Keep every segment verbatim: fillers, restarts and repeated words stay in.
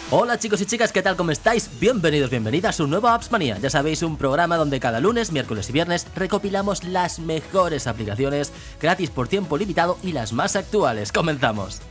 Hola chicos y chicas, ¿qué tal? ¿Cómo estáis? Bienvenidos, bienvenidas a un nuevo Apps Manía. Ya sabéis, un programa donde cada lunes, miércoles y viernes recopilamos las mejores aplicaciones gratis por tiempo limitado y las más actuales. ¡Comenzamos!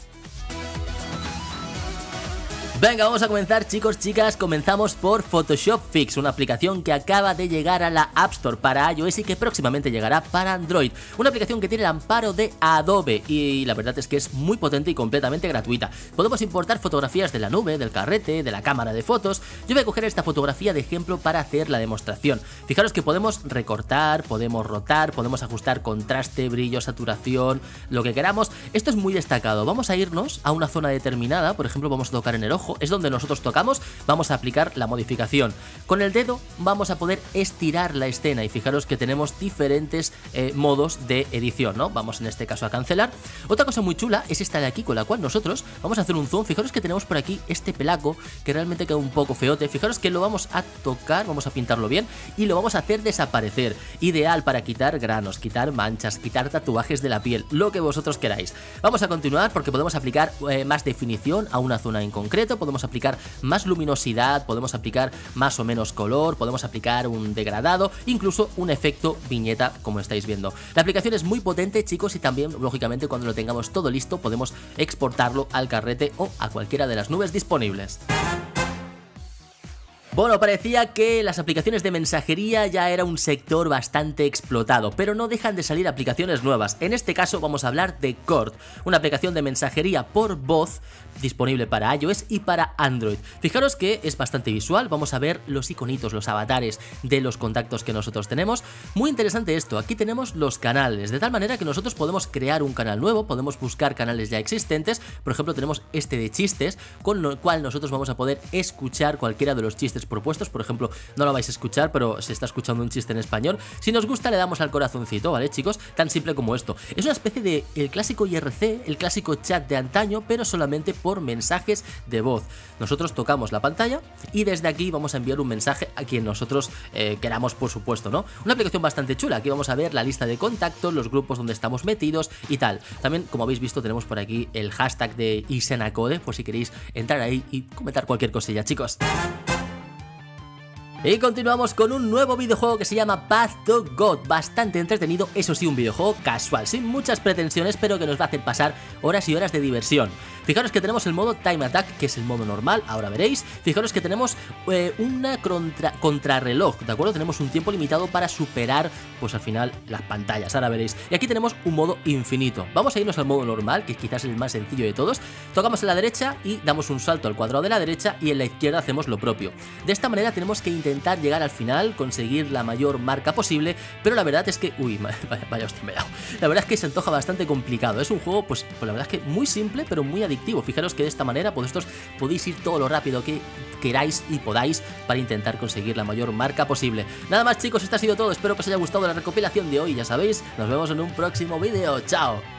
Venga, vamos a comenzar, chicos, chicas. Comenzamos por Photoshop Fix, una aplicación que acaba de llegar a la App Store para iOS y que próximamente llegará para Android. Una aplicación que tiene el amparo de Adobe y la verdad es que es muy potente y completamente gratuita. Podemos importar fotografías de la nube, del carrete, de la cámara de fotos. Yo voy a coger esta fotografía de ejemplo para hacer la demostración. Fijaros que podemos recortar, podemos rotar, podemos ajustar contraste, brillo, saturación, lo que queramos. Esto es muy destacado. Vamos a irnos a una zona determinada, por ejemplo, vamos a tocar en el ojo. Es donde nosotros tocamos, vamos a aplicar la modificación. Con el dedo vamos a poder estirar la escena y fijaros que tenemos diferentes eh, modos de edición, ¿no? Vamos en este caso a cancelar. Otra cosa muy chula es esta de aquí, con la cual nosotros vamos a hacer un zoom. Fijaros que tenemos por aquí este pelaco que realmente queda un poco feote. Fijaros que lo vamos a tocar, vamos a pintarlo bien y lo vamos a hacer desaparecer. Ideal para quitar granos, quitar manchas, quitar tatuajes de la piel, lo que vosotros queráis. Vamos a continuar porque podemos aplicar eh, más definición a una zona en concreto. Podemos aplicar más luminosidad, podemos aplicar más o menos color, podemos aplicar un degradado, incluso un efecto viñeta, como estáis viendo. La aplicación es muy potente, chicos, y también, lógicamente, cuando lo tengamos todo listo, podemos exportarlo al carrete o a cualquiera de las nubes disponibles. Bueno, parecía que las aplicaciones de mensajería ya era un sector bastante explotado, pero no dejan de salir aplicaciones nuevas. En este caso vamos a hablar de Cord, una aplicación de mensajería por voz disponible para iOS y para Android. Fijaros que es bastante visual, vamos a ver los iconitos, los avatares de los contactos que nosotros tenemos. Muy interesante esto, aquí tenemos los canales, de tal manera que nosotros podemos crear un canal nuevo, podemos buscar canales ya existentes. Por ejemplo, tenemos este de chistes, con lo cual nosotros vamos a poder escuchar cualquiera de los chistes propuestos. Por ejemplo, no lo vais a escuchar, pero se está escuchando un chiste en español. Si nos gusta, le damos al corazoncito, ¿vale, chicos? Tan simple como esto. Es una especie de el clásico I R C, el clásico chat de antaño, pero solamente por mensajes de voz. Nosotros tocamos la pantalla y desde aquí vamos a enviar un mensaje a quien nosotros eh, queramos, por supuesto, ¿no? Una aplicación bastante chula. Aquí vamos a ver la lista de contactos, los grupos donde estamos metidos y tal. También, como habéis visto, tenemos por aquí el hashtag de Isenacode, por si queréis entrar ahí y comentar cualquier cosilla, chicos. Y continuamos con un nuevo videojuego que se llama Path to God, bastante entretenido, eso sí, un videojuego casual, sin muchas pretensiones, pero que nos va a hacer pasar horas y horas de diversión. Fijaros que tenemos el modo Time Attack, que es el modo normal, ahora veréis. Fijaros que tenemos eh, una contra, contrarreloj, ¿de acuerdo? Tenemos un tiempo limitado para superar, pues al final, las pantallas, ahora veréis. Y aquí tenemos un modo infinito. Vamos a irnos al modo normal, que quizás es el más sencillo de todos. Tocamos en la derecha y damos un salto al cuadrado de la derecha y en la izquierda hacemos lo propio. De esta manera tenemos que intentar intentar llegar al final, conseguir la mayor marca posible, pero la verdad es que, uy, vaya, vaya hostia, me he dado. La verdad es que se antoja bastante complicado. Es un juego, pues, pues la verdad es que muy simple, pero muy adictivo. Fijaros que de esta manera, pues vosotros podéis ir todo lo rápido que queráis y podáis para intentar conseguir la mayor marca posible. Nada más, chicos, esto ha sido todo. Espero que os haya gustado la recopilación de hoy. Ya sabéis, nos vemos en un próximo vídeo. ¡Chao!